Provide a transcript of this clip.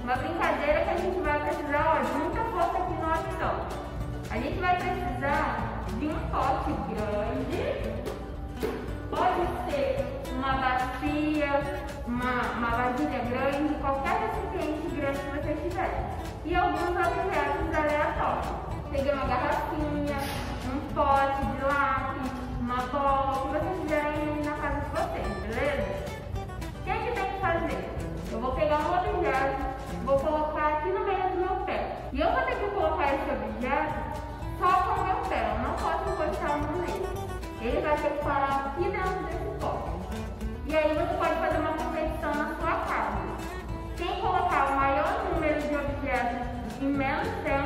Uma brincadeira que a gente vai precisar, ó, de muita força aqui no abdômen. A gente vai precisar de um pote grande, pode ser uma bacia, uma vasilha grande, qualquer recipiente grande que você tiver. E alguns objetos aleatórios. Peguei uma garrafinha, um pote de lápis, uma bola, o que vocês fizerem aí na casa de vocês, beleza? O que a gente tem que fazer? Eu vou pegar um objeto, vou colocar aqui no meio do meu pé. E eu vou ter que colocar esse objeto só com o meu pé, eu não posso encostar a mão nele. Ele vai ter que parar aqui dentro desse pote. E aí você pode fazer uma competição na sua casa. Quem colocar o maior número de objetos em menos tempo